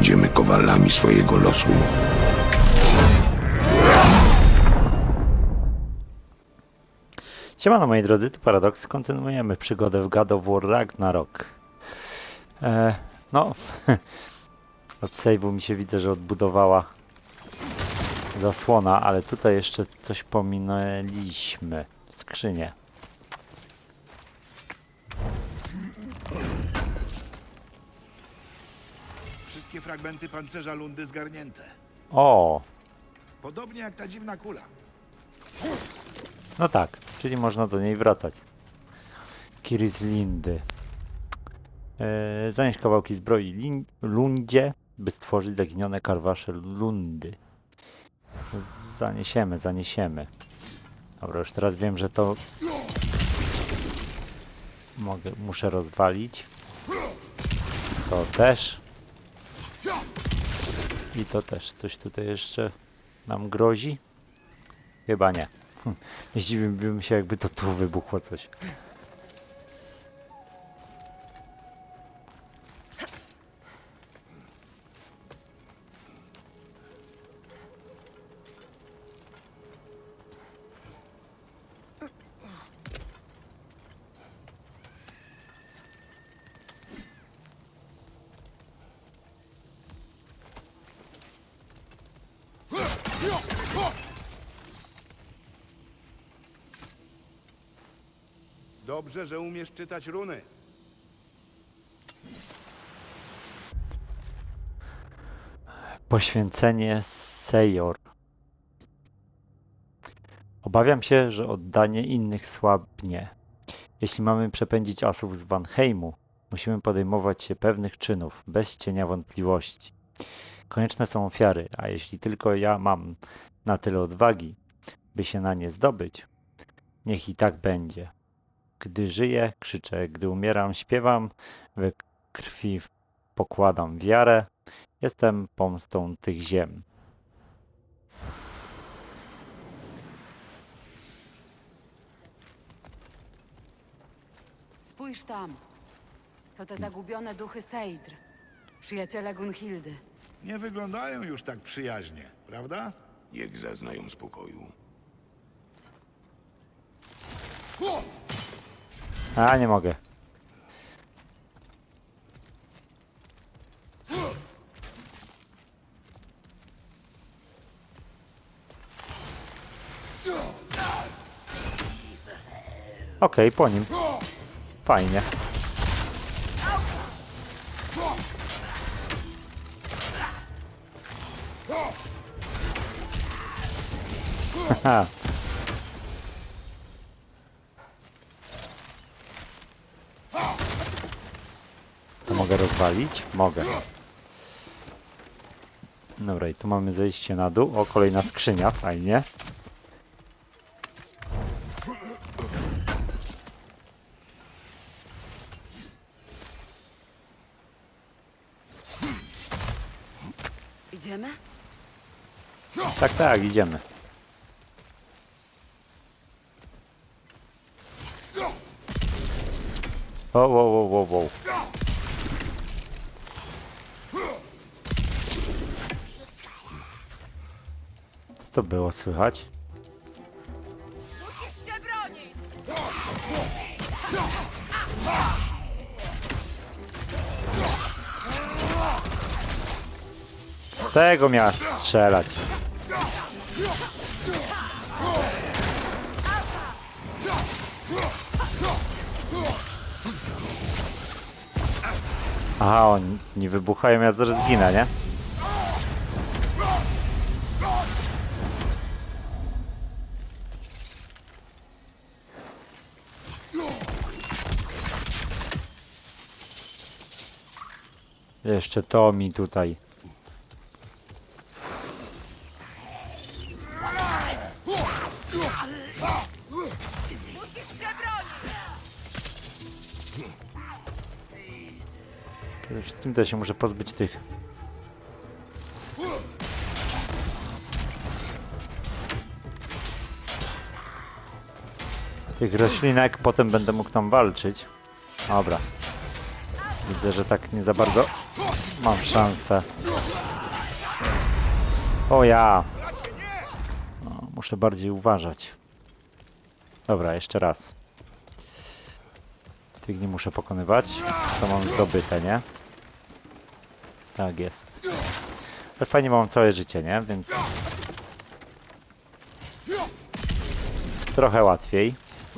będziemy kowalami swojego losu. Siemano moi drodzy, tu Paradox. Kontynuujemy przygodę w God of War Ragnarok. No, od save'u mi się widzę, że odbudowała zasłona, ale tutaj jeszcze coś pominęliśmy. Skrzynię. Wszystkie fragmenty pancerza Lundy zgarnięte. O, Podobnie jak ta dziwna kula. no tak, czyli można do niej wracać. Kiri z Lindy. Zanieść kawałki zbroi Lundzie, by stworzyć zaginione karwasze Lundy. Zaniesiemy. Dobra, już teraz wiem, że to muszę rozwalić. To też. I to też. Coś tutaj jeszcze nam grozi? Chyba nie. Zdziwiłbym się, jakby to tu wybuchło coś. Dobrze, że umiesz czytać runy. Poświęcenie Sejor. Obawiam się, że oddanie innych słabnie. Jeśli mamy przepędzić asów z Vanheimu, musimy podejmować się pewnych czynów, bez cienia wątpliwości. Konieczne są ofiary, a jeśli tylko ja mam na tyle odwagi, by się na nie zdobyć, niech i tak będzie. Gdy żyję, krzyczę, gdy umieram, śpiewam, we krwi pokładam wiarę, jestem pomstą tych ziem. Spójrz tam. To te zagubione duchy Seidr. Przyjaciele Gunhildy. Nie wyglądają już tak przyjaźnie, prawda? Niech zaznają spokoju. A, nie mogę. Okej, po nim. Fajnie. Haha. To mogę rozwalić? Mogę. Dobra, i tu mamy zejście na dół. O, kolejna skrzynia, fajnie. Idziemy? Tak, tak, idziemy. Wow. Co to było słychać? Musisz się bronić! Tego miała strzelać. Aha, oni nie wybuchają, ja zaraz zginę, nie? Jeszcze to mi tutaj. Musisz się bronić! Przede wszystkim to się muszę pozbyć tych. Tych roślinek, potem będę mógł tam walczyć. Dobra. Widzę, że tak nie za bardzo mam szansę. O ja! No, muszę bardziej uważać. Dobra, jeszcze raz. Tych nie muszę pokonywać. To mam zdobyte, nie? Tak jest. Ale fajnie mam całe życie, nie? Więc... trochę łatwiej.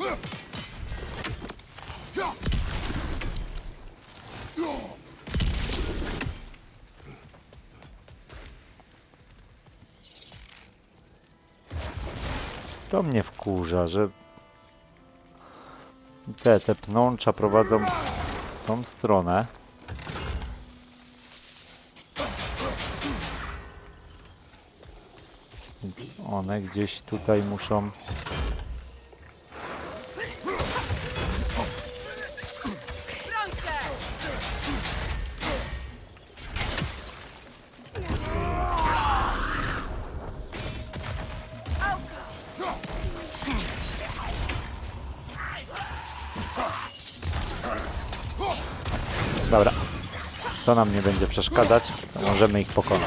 To mnie wkurza, że te pnącza prowadzą w tą stronę. Więc one gdzieś tutaj muszą... Dobra, to nam nie będzie przeszkadzać, to możemy ich pokonać.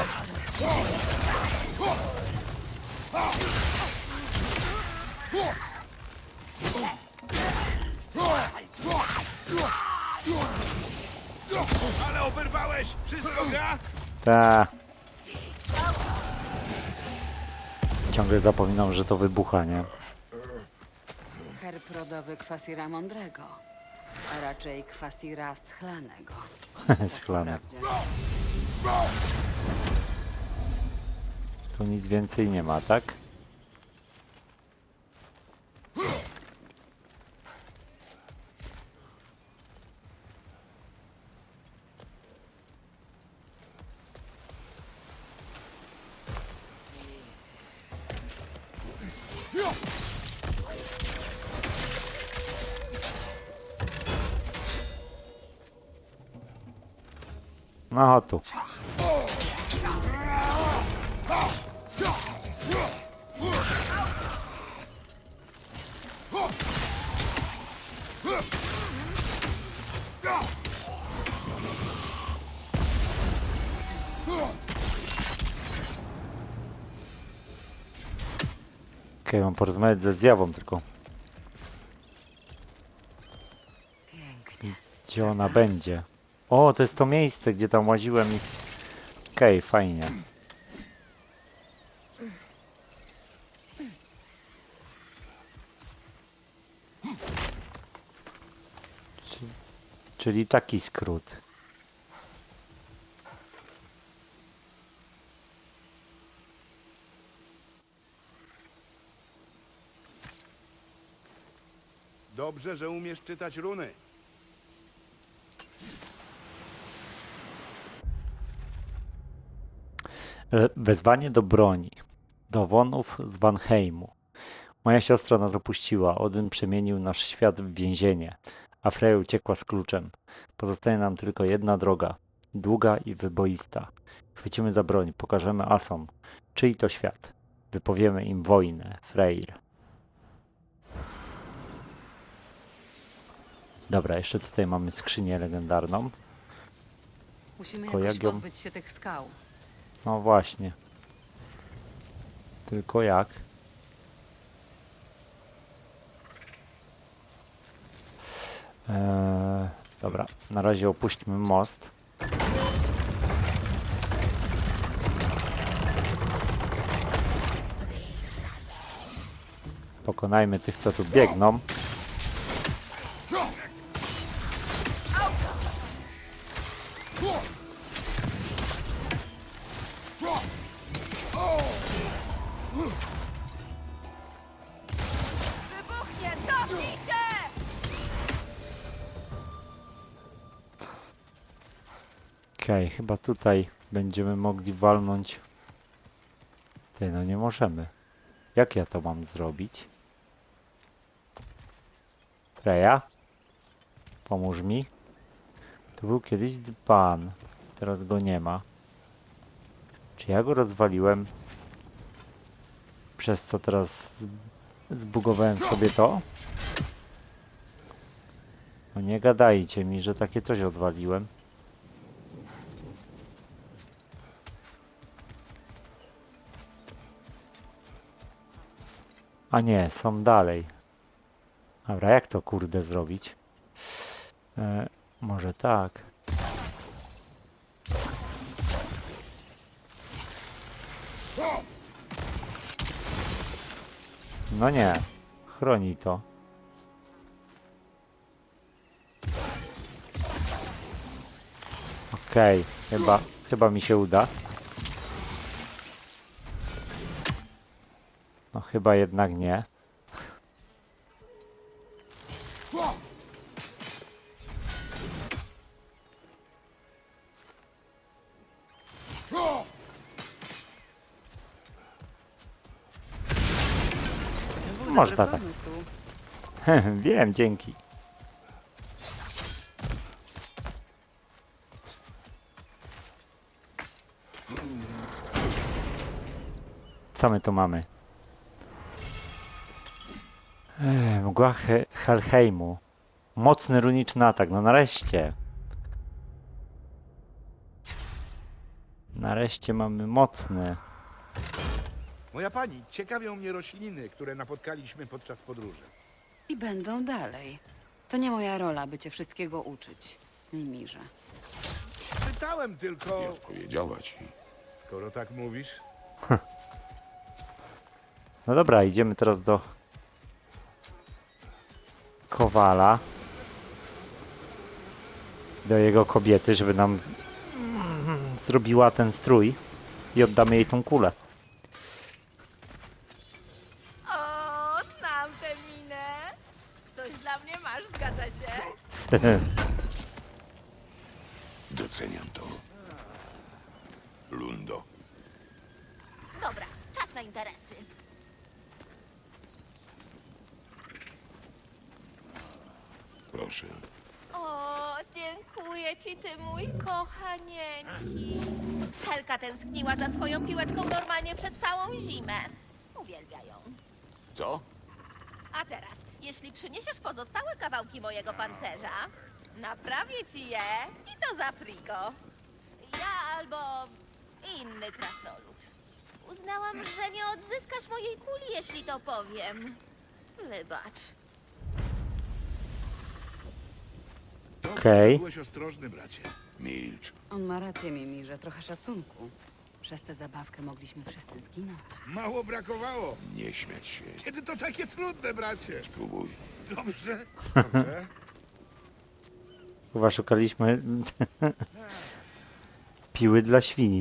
Ale oberwałeś! Wszystko gra? Ta. Ciągle zapominam, że to wybucha, nie? Herb rodowy Kwasira Mądrego, a raczej Kwasira Schlanego. Schlane. Wprawdzie. Tu nic więcej nie ma, tak? No tu. Okej, mam porozmawiać ze zjawą tylko. Pięknie. Gdzie ona będzie? O, to jest to miejsce, gdzie tam łaziłem i... Okej, fajnie. Czyli taki skrót. Dobrze, że umiesz czytać runy. Wezwanie do broni. Do wonów z Vanheimu. Moja siostra nas opuściła. Odyn przemienił nasz świat w więzienie, a Freya uciekła z kluczem. Pozostaje nam tylko jedna droga. Długa i wyboista. Chwycimy za broń. Pokażemy Asom, czyj to świat. Wypowiemy im wojnę. Freyr. Dobra, jeszcze tutaj mamy skrzynię legendarną. Musimy Tylko jakoś jak ją- pozbyć się tych skał. No właśnie. Tylko jak? Dobra, na razie opuśćmy most. Pokonajmy tych, co tu biegną. Wybuchnie, cofnij się! Okej, chyba tutaj będziemy mogli walnąć. Ty, no nie możemy. Jak ja to mam zrobić? Freya? Pomóż mi. To był kiedyś dzban. Teraz go nie ma. Czy ja go rozwaliłem? Przez co teraz zbugowałem sobie to? No nie gadajcie mi, że takie coś odwaliłem. A nie, są dalej. Dobra, jak to kurde zrobić? Może tak. No nie, chroni to. Okej, chyba mi się uda. No chyba jednak nie. To był Można dobry tak. pomysł. Wiem, dzięki. Co my tu mamy? Mgła Helheimu. Mocny runiczny atak. No nareszcie. Nareszcie mamy mocny. Moja pani, ciekawią mnie rośliny, które napotkaliśmy podczas podróży. I będą dalej. To nie moja rola, by cię wszystkiego uczyć, Mimirze. Pytałem Nie tylko... odpowiedziała ci. Skoro tak mówisz... No dobra, idziemy teraz do Kowala. Do jego kobiety, żeby nam zrobiła ten strój i oddamy jej tą kulę. O, znam tę minę. Coś dla mnie masz, zgadza się? Doceniam to. Lundo. Dobra, czas na interesy. Proszę. O, dziękuję ci, ty mój kochanieńki. Helka tęskniła za swoją piłeczką normalnie przez całą zimę. Uwielbia ją. Co? A teraz, jeśli przyniesiesz pozostałe kawałki mojego pancerza, naprawię ci je i to za frigo. Ja albo inny krasnolud. Uznałam, że nie odzyskasz mojej kuli, jeśli to powiem. Wybacz. Dobrze, Okej. że byłeś ostrożny, bracie. Milcz. On ma rację, Mimirze, trochę szacunku. Przez tę zabawkę mogliśmy wszyscy zginąć. Mało brakowało. Nie śmiać się. Kiedy to takie trudne, bracie? Spróbuj. Dobrze, dobrze. Chyba szukaliśmy piły dla świni.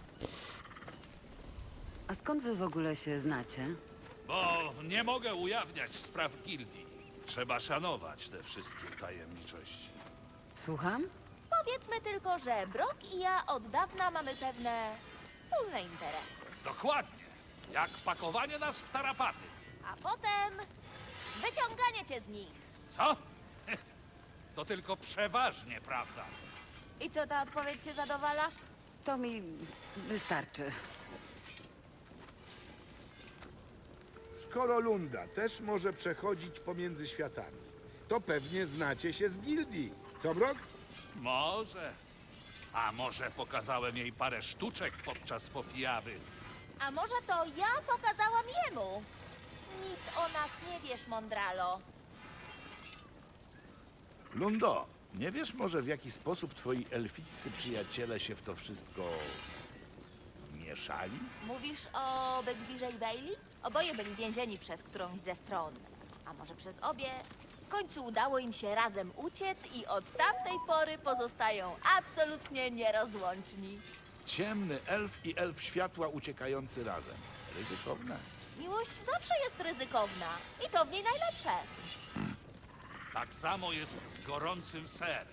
A skąd wy w ogóle się znacie? Bo nie mogę ujawniać spraw gildii. Trzeba szanować te wszystkie tajemniczości. Słucham? Powiedzmy tylko, że Brock i ja od dawna mamy pewne wspólne interesy. Dokładnie. Jak pakowanie nas w tarapaty. A potem wyciąganie cię z nich. Co? To tylko przeważnie prawda. I co, ta odpowiedź cię zadowala? To mi wystarczy. Skoro Lunda też może przechodzić pomiędzy światami, to pewnie znacie się z gildii. Co, Brock? Może. A może pokazałem jej parę sztuczek podczas popijawy. A może to ja pokazałam jemu? Nic o nas nie wiesz, Mondralo. Lundo, nie wiesz może w jaki sposób twoi elficcy przyjaciele się w to wszystko mieszali? Mówisz o Begwirze i Bailey? Oboje byli więzieni przez którąś ze stron. A może przez obie? W końcu udało im się razem uciec i od tamtej pory pozostają absolutnie nierozłączni. Ciemny elf i elf światła uciekający razem. Ryzykowne. Miłość zawsze jest ryzykowna i to w niej najlepsze. Tak samo jest z gorącym serem.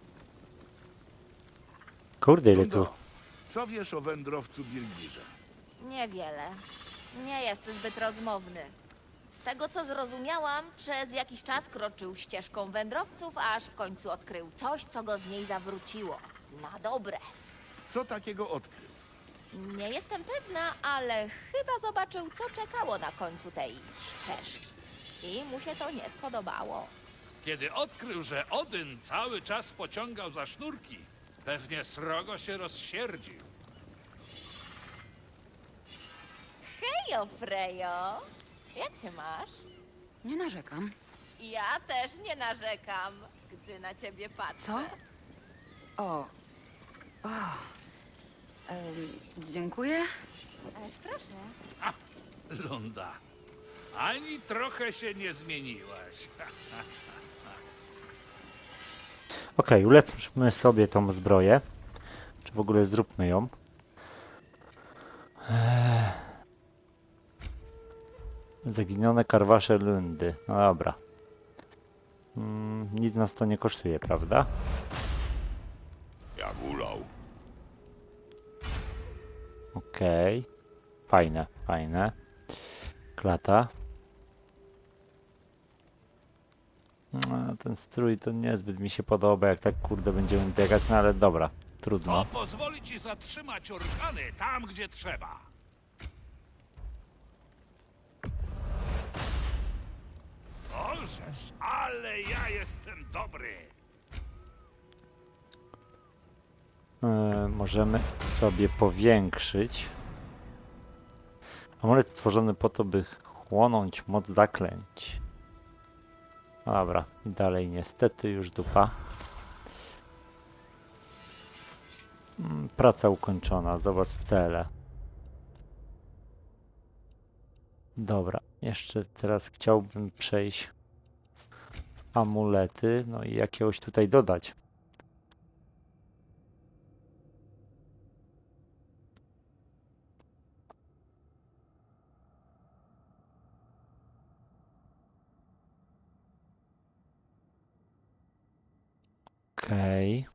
Kurde, ile tu. Lundo, co wiesz o wędrowcu Birgirze? Niewiele. Nie jest zbyt rozmowny. Z tego co zrozumiałam, przez jakiś czas kroczył ścieżką wędrowców, aż w końcu odkrył coś, co go z niej zawróciło. Na dobre. Co takiego odkrył? Nie jestem pewna, ale chyba zobaczył, co czekało na końcu tej ścieżki. I mu się to nie spodobało. Kiedy odkrył, że Odyn cały czas pociągał za sznurki, pewnie srogo się rozsierdził. Hejo, Frejo! Jak się masz? Nie narzekam. Ja też nie narzekam, gdy na ciebie patrzę. Co? O. O. Dziękuję. Ależ proszę. Lunda, ani trochę się nie zmieniłaś. Okej, ulepszmy sobie tą zbroję. Czy w ogóle zróbmy ją. Zaginione karwasze Lundy. No dobra. Nic nas to nie kosztuje, prawda? Jak ulał. Okej. Fajne, fajne. Klata. No, ten strój to niezbyt mi się podoba, jak tak kurde będziemy biegać, no ale dobra, trudno. To pozwoli ci zatrzymać organy tam, gdzie trzeba. Możesz, ale ja jestem dobry. Możemy sobie powiększyć. Amulet stworzony po to, by chłonąć moc zaklęć. No dobra, i dalej niestety już dupa. Praca ukończona, zobacz cele. Dobra, jeszcze teraz chciałbym przejść w amulety, no i jakiegoś tutaj dodać. Okej.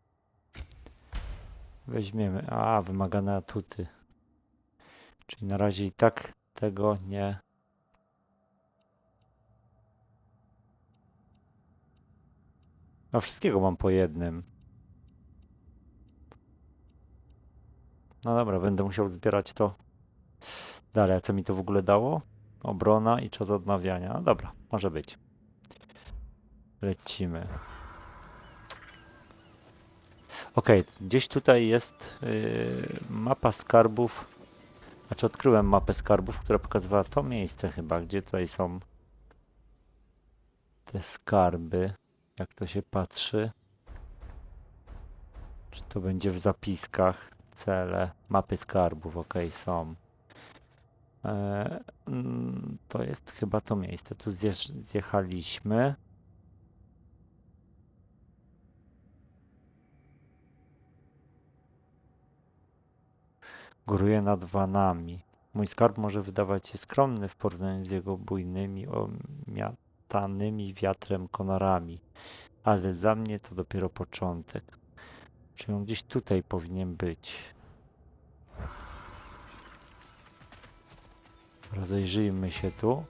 Weźmiemy. A, wymagane atuty. Czyli na razie i tak tego nie. A wszystkiego mam po jednym. No dobra, będę musiał zbierać to dalej. A co mi to w ogóle dało? Obrona i czas odnawiania. No dobra, może być. Lecimy. Okej, gdzieś tutaj jest mapa skarbów. Znaczy odkryłem mapę skarbów, która pokazywała to miejsce chyba, gdzie tutaj są te skarby. Jak to się patrzy. Czy to będzie w zapiskach? Cele, mapy skarbów, okej, są. To jest chyba to miejsce. Tu zjechaliśmy. Góruje nad vanami. Mój skarb może wydawać się skromny w porównaniu z jego bujnymi, omiatanymi wiatrem konarami, ale dla mnie to dopiero początek. Czy on gdzieś tutaj powinien być? Rozejrzyjmy się tu.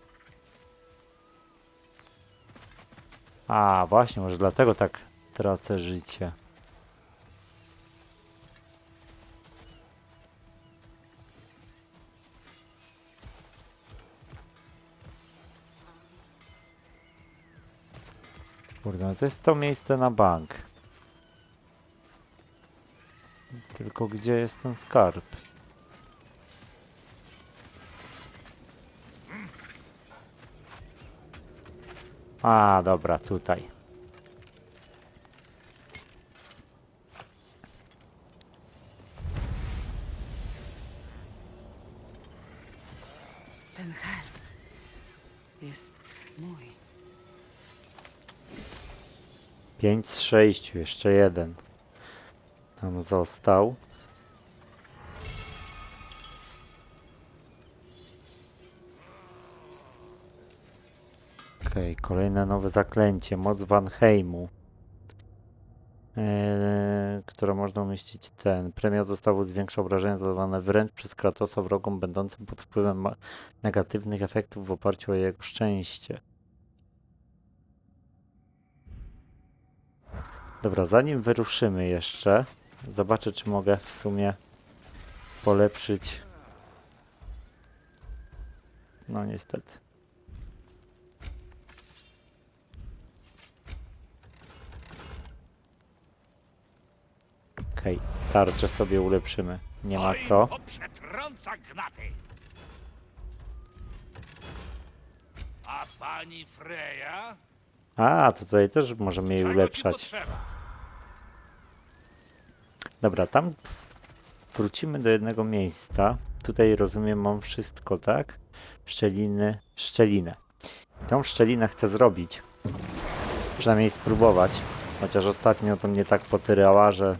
A, właśnie, może dlatego tak tracę życie. Kurde, no to jest to miejsce na bank. Tylko gdzie jest ten skarb? A, dobra, tutaj. Ten herb jest mój. 5 z 6, jeszcze jeden. Tam został. Okej, kolejne nowe zaklęcie. Moc Vanheimu. Które można umieścić ten. Premia zostało zwiększa obrażenia zadawane wręcz przez Kratosa wrogom będącym pod wpływem negatywnych efektów w oparciu o jego szczęście. Dobra, zanim wyruszymy jeszcze, zobaczę, czy mogę w sumie polepszyć. No niestety. Okej, tarczę sobie ulepszymy. Nie ma co. Poprzetrąca gnaty. A pani Freja? A, tutaj też możemy jej Czego ci ulepszać. potrzeba? Dobra, tam wrócimy do jednego miejsca. Tutaj rozumiem, mam wszystko, tak? Szczelinę. Tą szczelinę chcę zrobić. Przynajmniej spróbować. Chociaż ostatnio to mnie tak potyrała, że...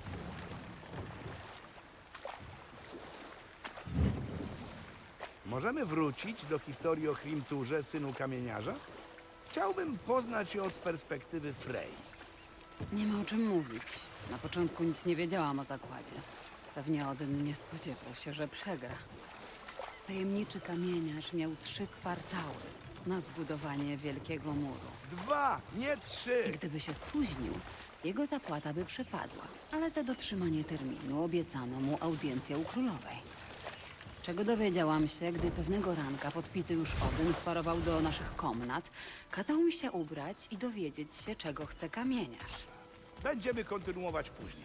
Możemy wrócić do historii o Hrimturze, synu kamieniarza? Chciałbym poznać ją z perspektywy Frey. Nie ma o czym mówić. Na początku nic nie wiedziałam o zakładzie. Pewnie Odyn nie spodziewał się, że przegra. Tajemniczy kamieniarz miał 3 kwartały na zbudowanie wielkiego muru. 2, nie 3! I gdyby się spóźnił, jego zapłata by przypadła. Ale za dotrzymanie terminu obiecano mu audiencję u królowej. Czego dowiedziałam się, gdy pewnego ranka podpity już Odyn wparował do naszych komnat, kazał mi się ubrać i dowiedzieć się, czego chce kamieniarz. Będziemy kontynuować później.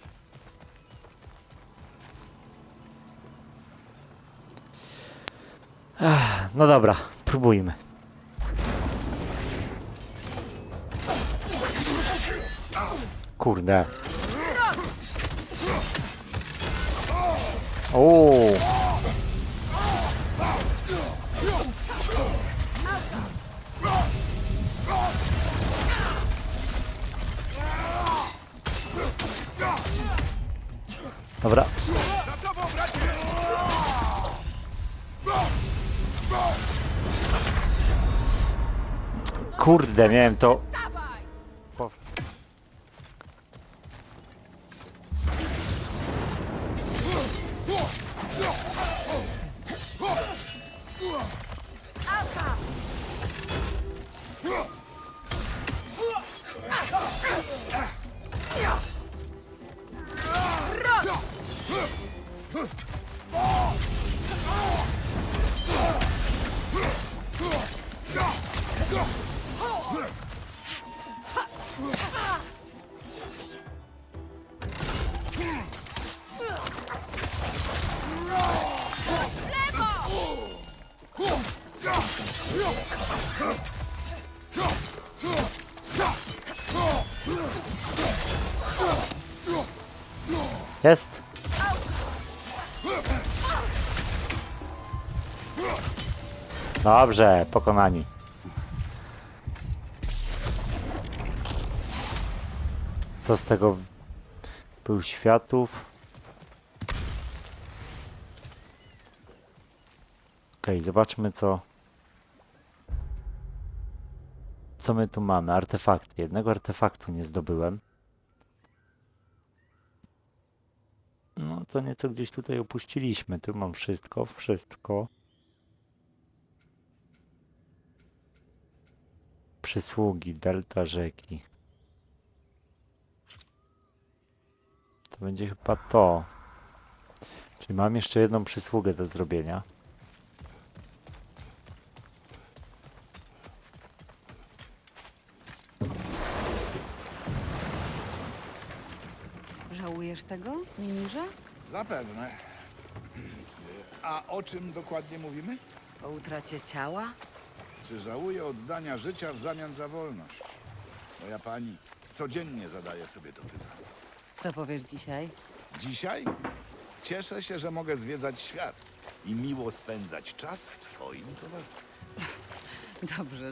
No dobra, próbujmy. Kurde. O. Dobra. Za tobą, bracie! Kurde, miałem to... Po- Jest. Dobrze, pokonani. Co z tego był światów? Okej, zobaczmy co my tu mamy. Artefakty. Jednego artefaktu nie zdobyłem. No to nieco gdzieś tutaj opuściliśmy. Tu mam wszystko. Przysługi, delta rzeki. To będzie chyba to. Czyli mam jeszcze jedną przysługę do zrobienia. Żałujesz tego, Mimirze? Zapewne. A o czym dokładnie mówimy? O utracie ciała? Czy żałuję oddania życia w zamian za wolność? Moja pani, codziennie zadaję sobie to pytanie. Co powiesz dzisiaj? Dzisiaj cieszę się, że mogę zwiedzać świat i miło spędzać czas w twoim towarzystwie. Dobrze.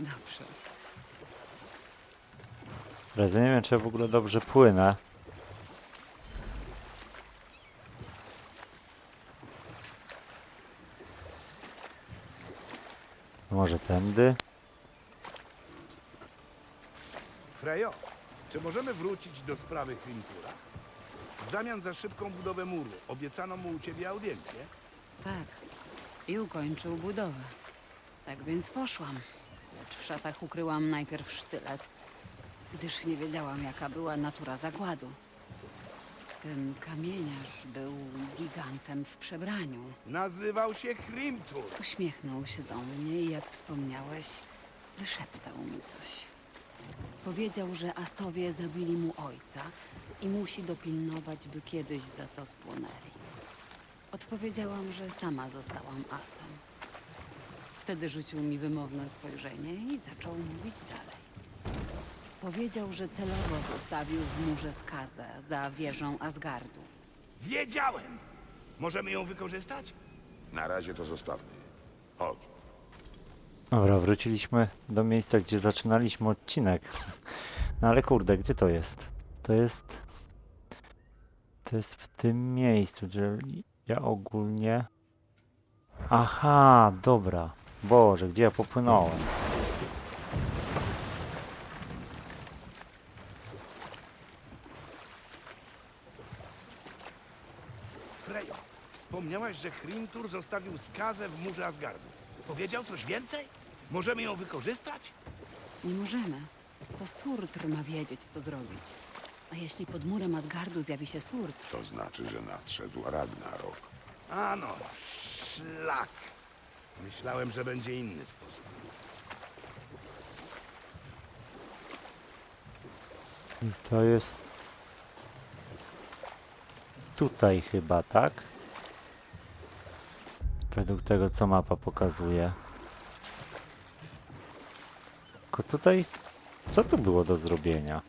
Ale nie wiem, czy ja w ogóle dobrze płynę. Może tędy? Frejo, czy możemy wrócić do sprawy Hrimtura? W zamian za szybką budowę muru obiecano mu u ciebie audiencję? Tak. I ukończył budowę. Tak więc poszłam. Lecz w szatach ukryłam najpierw sztylet, gdyż nie wiedziałam, jaka była natura zagładu. Ten kamieniarz był gigantem w przebraniu. Nazywał się Hrimtur. Uśmiechnął się do mnie i jak wspomniałeś, wyszeptał mi coś. Powiedział, że asowie zabili mu ojca i musi dopilnować, by kiedyś za to spłonęli. Odpowiedziałam, że sama zostałam asem. Wtedy rzucił mi wymowne spojrzenie i zaczął mówić dalej. Powiedział, że celowo zostawił w murze skazę za wieżą Asgardu. Wiedziałem! Możemy ją wykorzystać? Na razie to zostawmy. Chodź. Dobra, wróciliśmy do miejsca, gdzie zaczynaliśmy odcinek. No ale kurde, gdzie to jest? To jest... To jest w tym miejscu, że ja ogólnie... Aha, dobra. Boże, gdzie ja popłynąłem? Frejo, wspomniałaś, że Hrimtur zostawił skazę w murze Asgardu. Powiedział coś więcej? Możemy ją wykorzystać? Nie możemy. To Surtr ma wiedzieć, co zrobić. A jeśli pod murem Asgardu zjawi się Surtr, To znaczy, że nadszedł Ragnarok. Ano, szlak. Myślałem, że będzie inny sposób. I to jest... Tutaj chyba, tak? Według tego, co mapa pokazuje. Tylko tutaj... Co tu było do zrobienia?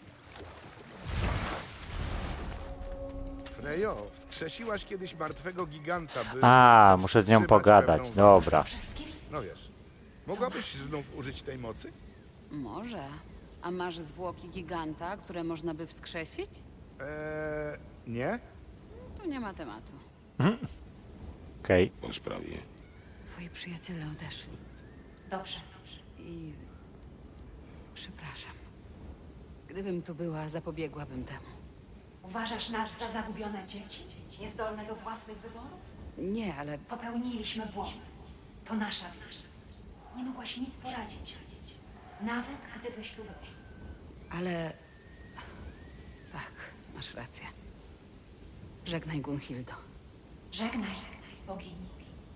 Frejo, wskrzesiłaś kiedyś martwego giganta, by... A, muszę z nią powstrzymać pogadać. pewną Dobra. No wiesz, mogłabyś znów użyć tej mocy? może. A masz zwłoki giganta, które można by wskrzesić? Nie? To nie ma tematu. Okej. Po sprawie. Twoi przyjaciele odeszli. Dobrze. I... Przepraszam. Gdybym tu była, zapobiegłabym temu. Uważasz nas za zagubione dzieci? Niezdolne do własnych wyborów? Nie, ale Popełniliśmy błąd. To nasza wina. Nie mogłaś nic poradzić. Nawet gdybyś tu był. Ale... Tak, masz rację. Żegnaj, Gunhildo. Żegnaj, bogini.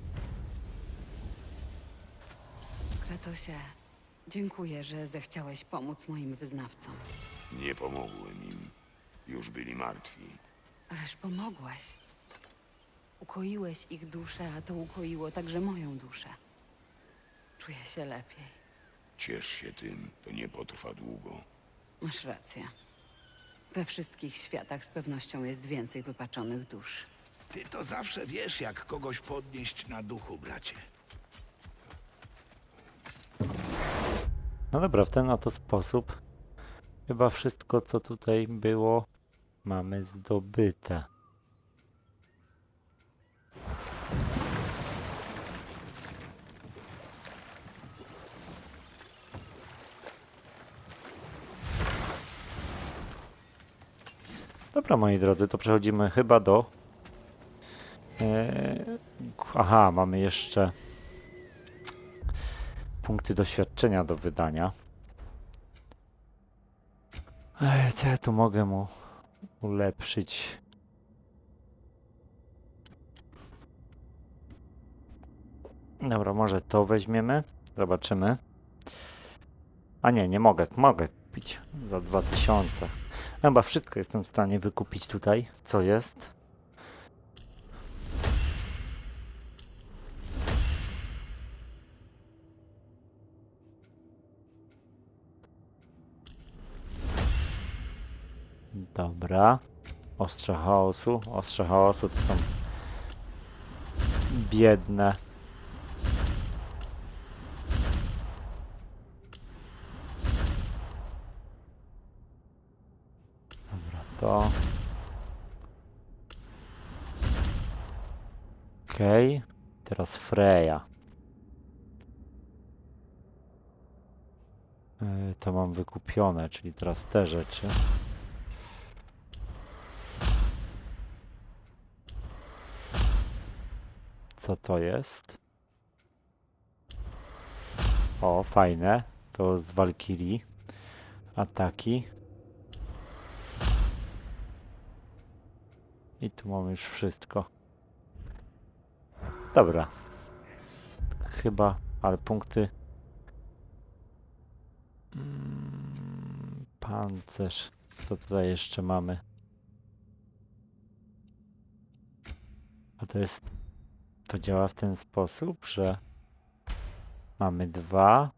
Kratosie, dziękuję, że zechciałeś pomóc moim wyznawcom. Nie pomogłem im. Już byli martwi. Ależ pomogłeś. Ukoiłeś ich duszę, a to ukoiło także moją duszę. Czuję się lepiej. Ciesz się tym, to nie potrwa długo. Masz rację. We wszystkich światach z pewnością jest więcej wypaczonych dusz. Ty to zawsze wiesz, jak kogoś podnieść na duchu, bracie. No dobra, w ten oto sposób chyba wszystko, co tutaj było, mamy zdobyte. Dobra, moi drodzy, to przechodzimy chyba do... Aha, mamy jeszcze punkty doświadczenia do wydania. Co ja tu mogę mu ulepszyć? Dobra, może to weźmiemy. Zobaczymy. A nie, nie mogę. Mogę kupić za 2000. Chyba wszystko jestem w stanie wykupić tutaj, co jest. Dobra. Ostrze chaosu. Ostrze chaosu to są biedne. Dobra, to. Okej. Teraz Freya. To mam wykupione, czyli teraz te rzeczy. Co to jest? O, fajne. To z Walkirii. Ataki. I tu mamy już wszystko. Dobra. Chyba, ale punkty... Pancerz. Co tutaj jeszcze mamy? A to jest... To działa w ten sposób, że Mamy 2.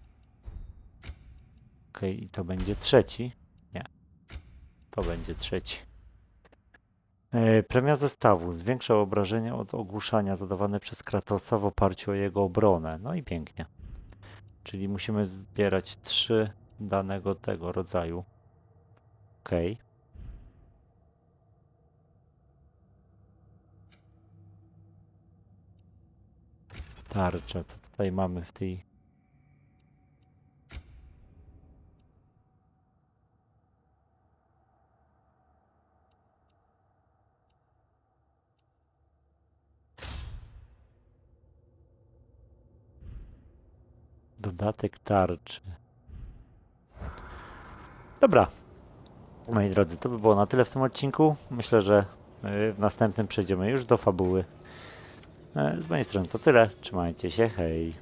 Okej, i to będzie trzeci. Nie. To będzie trzeci. Premia zestawu. Zwiększa obrażenia od ogłuszania zadawane przez Kratosa w oparciu o jego obronę. No i pięknie. Czyli musimy zbierać 3 danego tego rodzaju. Okej. Tarcza. To tutaj mamy w tej... Dodatek tarczy. Dobra. Moi drodzy, to by było na tyle w tym odcinku. Myślę, że w następnym przejdziemy już do fabuły. Z mojej strony to tyle. Trzymajcie się, hej.